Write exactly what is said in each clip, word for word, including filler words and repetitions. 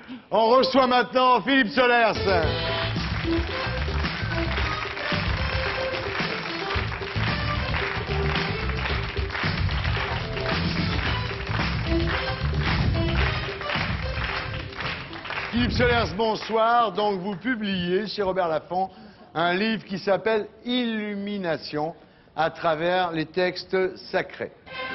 On reçoit maintenant Philippe Solers. Philippe Solers, bonsoir. Donc vous publiez chez Robert Laffont un livre qui s'appelle Illumination à travers les textes sacrés.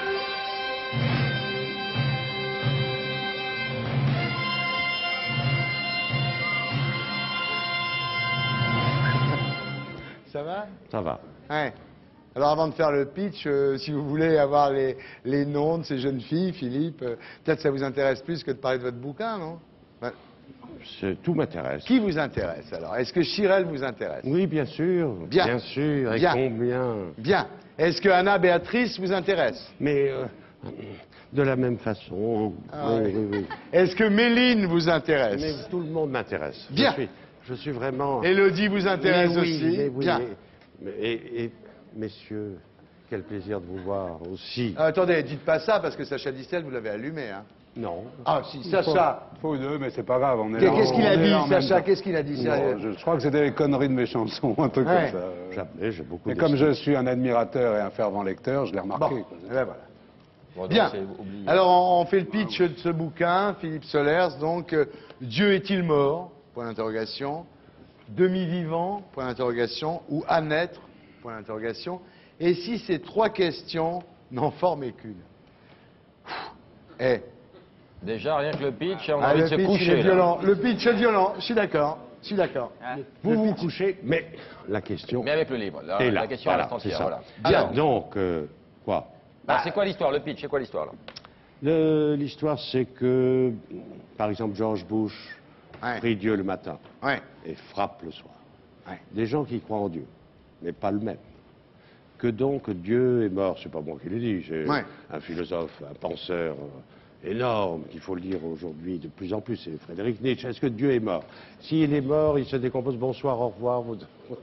Ça va? Ça va. Ouais. Alors avant de faire le pitch, euh, si vous voulez avoir les, les noms de ces jeunes filles, Philippe, euh, peut-être ça vous intéresse plus que de parler de votre bouquin, non? Ouais. Tout m'intéresse. Qui vous intéresse alors? Est-ce que Chirel vous intéresse? Oui, bien sûr. Bien. Bien sûr. Et Bien. combien? Bien. Est-ce que Anna Béatrice vous intéresse? Mais euh, de la même façon. Ah, oui, oui. oui, oui. Est-ce que Méline vous intéresse? Mais tout le monde m'intéresse. Bien. Je suis, je suis vraiment... Élodie vous intéresse Mais oui, aussi? mais oui, Bien. mais- mais- et, et, messieurs, quel plaisir de vous voir aussi. Ah, attendez, dites pas ça parce que Sacha Distel, vous l'avez allumé, hein? Non. Ah si, Sacha. Faut deux, mais c'est pas grave, on est Qu'est- là. Qu'est-ce qu'il on a est dit, là en même Sacha? temps. Qu'est-ce qu'il a dit, Non, sérieux? je, je crois que c'était les conneries de mes chansons, un truc Ouais. comme ça. Jamais, j'ai beaucoup Et comme je d'estime. suis un admirateur et un fervent lecteur, je l'ai remarqué. Bon, quoi. eh ben voilà. Bon, Bien. donc, c'est oublié. Alors, on, on fait le pitch de ce bouquin, Philippe Solers. Donc, euh, Dieu est-il mort? Point d'interrogation. Demi-vivant? Point d'interrogation. Ou à naître? Point d'interrogation. Et si ces trois questions n'en formaient qu'une? Eh, Déjà, rien que le pitch, on a ah, envie le de se pitch il coucher. est là. violent. Le pitch est violent. Je suis d'accord. Je suis d'accord. Vous vous couchez, mais la question Mais avec le livre. La, est là. la question Voilà, reste c'est entière. ça. Voilà. Bien, Alors, donc, euh, quoi bah, c'est quoi l'histoire, le pitch? C'est quoi l'histoire là? Le- L'histoire, c'est que, par exemple, George Bush Ouais. prie Dieu le matin Ouais. et frappe le soir. Ouais. Des gens qui croient en Dieu, mais pas le même. Que donc Dieu est mort, c'est pas moi qui l'ai dit, c'est Ouais. un philosophe, un penseur euh, énorme, qu'il faut lire aujourd'hui de plus en plus, c'est Frédéric Nietzsche. Est-ce que Dieu est mort? S'il est mort, il se décompose, bonsoir, au revoir. Vous...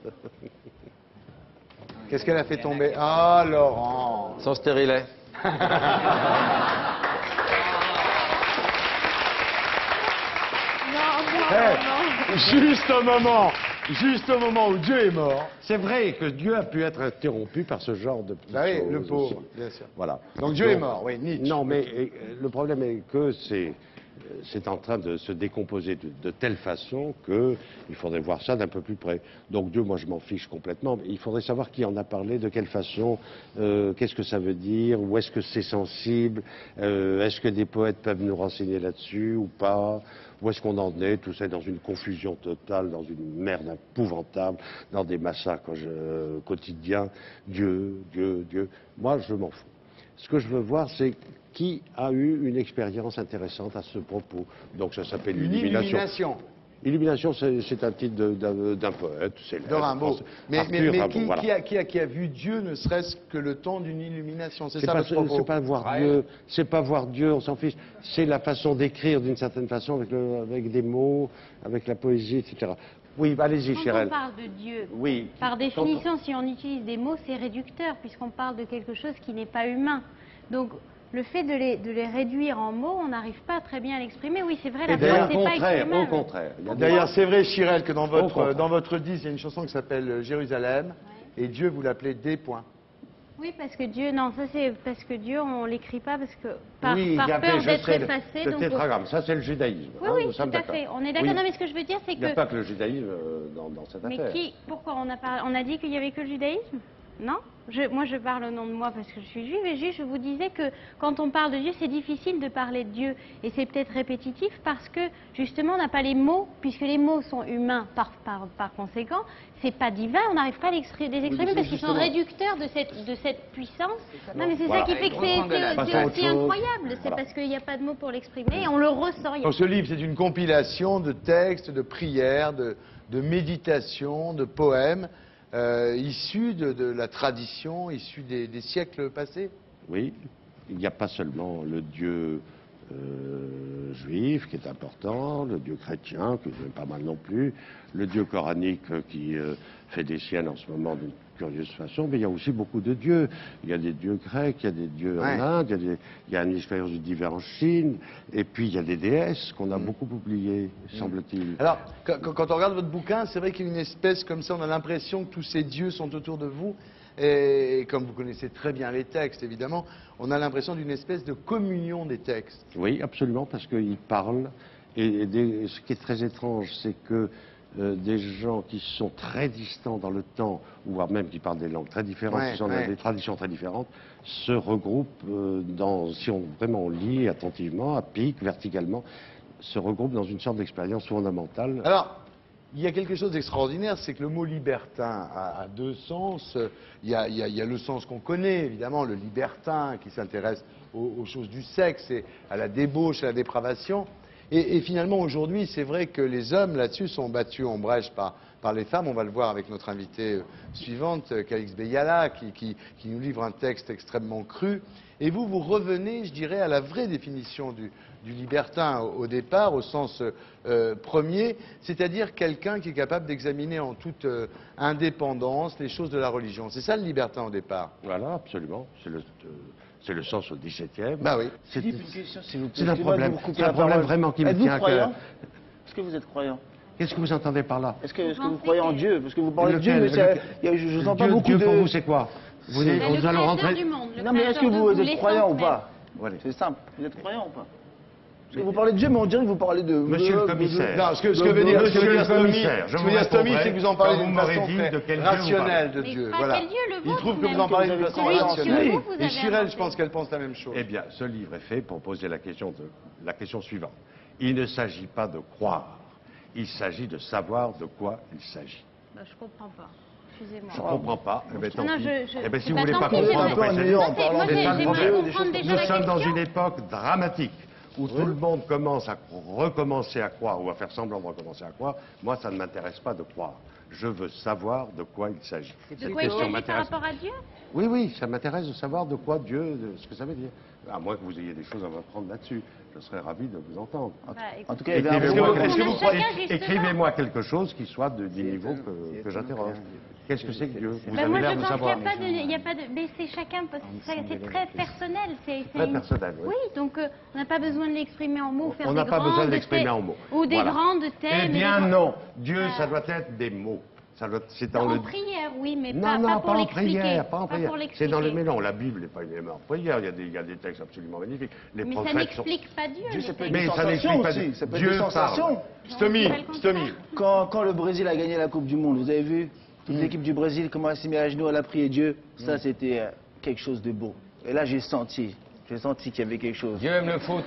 Qu'est-ce qu'elle a fait tomber? Ah, Laurent. Son stérilet. Eh, juste au moment, juste au moment où Dieu est mort. C'est vrai que Dieu a pu être interrompu par ce genre de petites Bah oui, choses le pauvre, aussi. bien sûr. Voilà. Donc Dieu est mort, oui, Nietzsche. Non, mais euh, le problème est que c'est c'est en train de se décomposer de, de telle façon qu'il faudrait voir ça d'un peu plus près. Donc Dieu, moi je m'en fiche complètement, mais il faudrait savoir qui en a parlé, de quelle façon, euh, qu'est-ce que ça veut dire, où est-ce que c'est sensible, euh, est-ce que des poètes peuvent nous renseigner là-dessus ou pas, où est-ce qu'on en est, tout ça est dans une confusion totale, dans une merde épouvantable, dans des massacres euh, quotidiens. Dieu, Dieu, Dieu. Moi je m'en fous. Ce que je veux voir, c'est qui a eu une expérience intéressante à ce propos. Donc ça s'appelle Une Illumination. illumination Illumination, c'est c'est un titre de- d'un d'un poète, c'est de Rimbaud. Mais, mais, Arthur mais Rimbaud, qui, voilà. qui a, qui, a, qui a vu Dieu ne serait-ce que le temps d'une illumination? C'est C'est ça pas, votre propos? c'est pas voir Ouais. Dieu, c'est pas voir Dieu, on s'en fiche. C'est la façon d'écrire d'une certaine façon avec, le, avec des mots, avec la poésie, et cetera. Oui, allez-y, Quand Chérel. on parle de Dieu, Oui. par définition, si on utilise des mots, c'est réducteur, puisqu'on parle de quelque chose qui n'est pas humain. Donc, le fait de les, de les réduire en mots, on n'arrive pas très bien à l'exprimer. Oui, c'est vrai, la Et d'ailleurs, phrase au n'est pas contraire, au exprimable. contraire. Il y a des- D'ailleurs, c'est vrai, Chirel, que dans contraire. votre, dans votre disque, il y a une chanson qui s'appelle Jérusalem, et Dieu, vous l'appelez des points. Oui, parce que Dieu, non, ça c'est parce que Dieu, on l'écrit pas parce que par, oui, par il y a peur je d'être sais, le- effacé. Le donc, tétragramme, ça c'est le judaïsme. oui, hein, oui, nous sommes tout à d'accord. fait. On est d'accord. Oui. Non, mais ce que je veux dire, c'est Il n'y a que. pas que le judaïsme euh, dans, dans cette Mais affaire. qui, pourquoi on a parlé, on a dit qu'il y avait que le judaïsme? Non, je, moi je parle au nom de moi parce que je suis juive et juive, je vous disais que quand on parle de Dieu, c'est difficile de parler de Dieu et c'est peut-être répétitif parce que justement on n'a pas les mots, puisque les mots sont humains par, par, par conséquent, c'est pas divin, on n'arrive pas à les exprimer mais parce qu'ils sont justement- réducteurs de cette, de cette puissance. Non mais c'est Voilà. ça qui fait que c'est c'est- Passons c'est à autre aussi chose. incroyable, c'est Voilà. parce qu'il n'y a pas de mots pour l'exprimer et on le ressent. Il y a- Donc ce livre, c'est une compilation de textes, de prières, de, de méditations, de poèmes, euh, issus de, de la tradition, issus des, des siècles passés. Oui, il n'y a pas seulement le Dieu euh, juif qui est important, le Dieu chrétien qui est pas mal non plus, le Dieu coranique euh, qui euh, fait des siennes en ce moment d'une curieuse façon, mais il y a aussi beaucoup de dieux. Il y a des dieux grecs, il y a des dieux Ouais. en Inde, il y, a des, il y a une expérience du divin en Chine, et puis il y a des déesses qu'on a Mm. beaucoup oubliées, semble-t-il. Alors, quand, quand on regarde votre bouquin, c'est vrai qu'il y a une espèce comme ça, on a l'impression que tous ces dieux sont autour de vous. Et comme vous connaissez très bien les textes, évidemment, on a l'impression d'une espèce de communion des textes. Oui, absolument, parce qu'ils parlent. Et, et des- ce qui est très étrange, c'est que euh, des gens qui sont très distants dans le temps, ou voire même qui parlent des langues très différentes, Ouais, qui sont ouais. dans des traditions très différentes, se regroupent euh, dans, si on vraiment lit attentivement, à pic, verticalement, se regroupent dans une sorte d'expérience fondamentale. Alors, il y a quelque chose d'extraordinaire, c'est que le mot libertin a, a deux sens. Il y a, il y a- il y a le sens qu'on connaît, évidemment, le libertin qui s'intéresse aux, aux choses du sexe et à la débauche, à la dépravation. Et, et finalement, aujourd'hui, c'est vrai que les hommes, là-dessus, sont battus en brèche par, par les femmes. On va le voir avec notre invitée euh, suivante, euh, Calix Beyala, qui, qui- qui nous livre un texte extrêmement cru. Et vous, vous revenez, je dirais, à la vraie définition du, du libertin au, au départ, au sens euh, premier, c'est-à-dire quelqu'un qui est capable d'examiner en toute euh, indépendance les choses de la religion. C'est ça le libertin au départ. Voilà, absolument. C'est le, euh, c'est le sens au dix-septième. Bah oui. C'est Philippe, une question, s'il vous plaît. c'est un Excusez-moi de problème, vous couper c'est un la problème parole. vraiment qui me Êtes-vous tient à croyant cœur. Est-ce que vous êtes croyant? Qu'est-ce que vous entendez par là? Est-ce que, est-ce que vous pensez croyez en que- Dieu? Parce que vous parlez de Dieu, Lequel- mais ça- lequel- il y a- je ne sens pas Dieu, beaucoup Dieu de... pour vous, c'est quoi? Vous, C'est- nous Le allons créateur rentrer. du monde, le Non, mais est-ce que créateur de vous êtes l'essence croyant ou même. pas? Voilà. C'est simple. Vous êtes croyant ou pas? Parce que vous parlez de Dieu, mais on dirait que vous parlez de... Monsieur le de- commissaire. Non, ce que, ce que veut dire, ce que Monsieur veut le dire Stomy, commissaire, je ce que vous veut dire Stomy, répondrai c'est que vous en parlez quand d'une vous m'aurez façon dit très de quel Dieu vous rationnelle de Mais Dieu. pas Voilà. quel Dieu, le Il vôtre trouve que même. vous en parlez d'une Celui façon que vous rationnelle. avez Et Chirel, inventé. je pense qu'elle pense la même chose. Eh bien, ce livre est fait pour poser la question, de, la question suivante. Il ne s'agit pas de croire, il s'agit de savoir de quoi il s'agit. Bah, je comprends pas. Excusez-moi. Je ne comprends pas. Eh bien, tant Non, pis. je- je- Eh bien, c'est si vous pas voulez tant pas pis, comprendre, j'aimerais- ne pas essayer. Moi, Moi, parlant c'est- des C'est ça le j'aimerais problème. comprendre déjà Nous la sommes dans question. une époque dramatique où tout le monde commence à recommencer à croire ou à faire semblant de recommencer à croire. Moi, ça ne m'intéresse pas de croire. Je veux savoir de quoi il s'agit. De Cette quoi il question s'agit par m'intéresse. rapport à Dieu? Oui, oui, ça m'intéresse de savoir de quoi Dieu, de ce que ça veut dire. À moins que vous ayez des choses à m'apprendre là-dessus. Je serais ravi de vous entendre. Bah, En écoutez, tout cas, il y avait un Écrivez-moi bon- quelque- est-ce que vous on a croyez- chacun, justement- Écrivez-moi quelque chose qui soit de- du niveau que, que j'interroge. Qu'est-ce que c'est que Dieu? Vous Bah, avez moi, je l'air de pense qu'il savoir. n'y a pas de, il y a pas de, mais c'est chacun, ça- c'est très personnel, c'est c'est Très une- personnel, oui. Oui, donc euh, on n'a pas besoin de l'exprimer en mots, faire On des n'a pas besoin de grandes l'exprimer thèmes- en mots. ou des Voilà. grandes thèmes. Eh et bien des- non, Dieu, Ah. ça doit être des mots. Ça doit- C'est dans En le... prière, oui, mais Non, pas, non, pas pas, pour en l'expliquer. prière, pas en Pas prière. pour C'est dans le l'expliquer. mais non, la Bible n'est pas une en prière. Il y a des, il y a des textes absolument magnifiques. Les Mais ça prophètes sont... n'explique pas Dieu. Dieu, les ça peut être textes. Mais des ça n'explique sensations pas aussi. Dieu. Ça peut être Dieu des parle. sensations. Stomy, Non, c'est pas le Stomy. contraire. Quand, quand le Brésil a gagné la Coupe du Monde, vous avez vu toute l'équipe du Brésil, comment elle s'est mise à genoux, elle a prié Dieu. Ça, c'était euh, quelque chose de beau. Et là, j'ai senti, j'ai senti qu'il y avait quelque chose. Dieu aime le foot.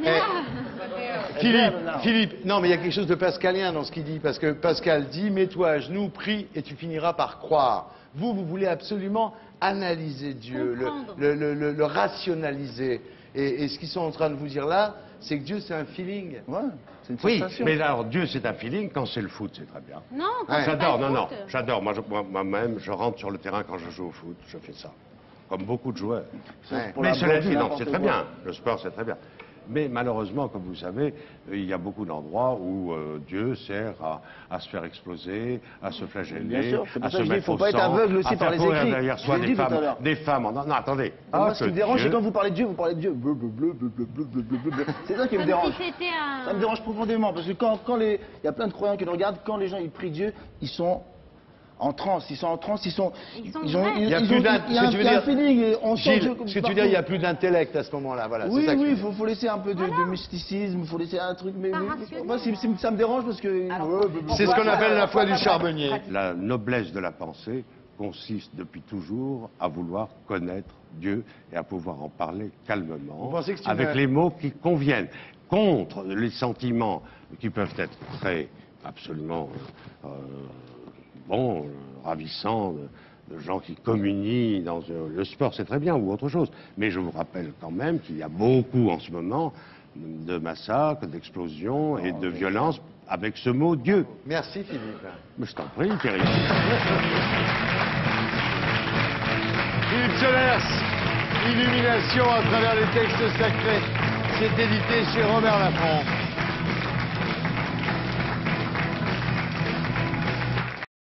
Philippe, Non. Philippe, non, mais il y a quelque chose de pascalien dans ce qu'il dit, parce que Pascal dit, mets-toi à genoux, prie, et tu finiras par croire. Vous, vous voulez absolument analyser Dieu, le, Comprendre. le- le- le- le rationaliser. Et, et ce qu'ils sont en train de vous dire là, c'est que Dieu, c'est un feeling. Ouais, c'est une Oui, sensation. mais alors Dieu, c'est un feeling. Quand c'est le foot, c'est très bien. Non, quand Ouais. c'est pas J'adore, le non, non, foot. j'adore. Moi, je- moi- moi-même, je rentre sur le terrain quand je joue au foot. Je fais ça. Comme beaucoup de joueurs. Ouais. Pour Mais la cela boxe, dit, non, n'importe c'est très quoi. bien. Le sport, c'est très bien. Mais malheureusement, comme vous savez, euh, il y a beaucoup d'endroits où euh, Dieu sert à, à se faire exploser, à se flageller, Bien sûr, c'est pour à ça se que je dis, mettre faut au pas être sang, aveugle aussi à par faire les courir écrits. derrière Je soi l'ai des dit tout à femmes, l'heure. des femmes. en- Non, non, attendez. Et moi, Ah, ce qui que me dérange, c'est Dieu- quand vous parlez de Dieu, vous parlez de Dieu. Bleu, bleu, bleu, bleu, bleu, bleu, bleu, bleu, bleu, bleu. C'est ça qui me Comme dérange. si c'était un... Ça me dérange profondément parce que quand, quand les, il y a plein de croyants qui le regardent, quand les gens ils prient Dieu, ils sont en transe, ils sont en transe, ils sont, Ils sont ont, vrais. ils, Il y a ils plus ont- d'un- il y a ce un, que tu veux il y a un dire- feeling et on sent Gilles, Dieu ce comme que tu veux partout. dire, il n'y a plus d'intellect à ce moment-là. Voilà, Oui, c'est ça que oui, tu il veux faut, faut laisser un peu de, de mysticisme, il faut laisser un truc, mais, Pas mais- rationnel. moi, c'est- c'est- ça me dérange parce que... Ouais, bleu, bleu, C'est ce qu'on appelle la foi du charbonnier. La noblesse de la pensée consiste depuis toujours à vouloir connaître Dieu et à pouvoir en parler calmement, Vous pensez que c'est avec une- les mots qui conviennent, contre les sentiments qui peuvent être très, absolument, euh, bon, euh, ravissants, de, de gens qui communient dans euh, le sport, c'est très bien, ou autre chose. Mais je vous rappelle quand même qu'il y a beaucoup en ce moment de massacres, d'explosions et de violences avec ce mot Dieu. Merci Philippe. Mais je t'en prie, Thierry. Philippe Solers, Illumination à travers les textes sacrés. C'est édité chez Robert Laffont.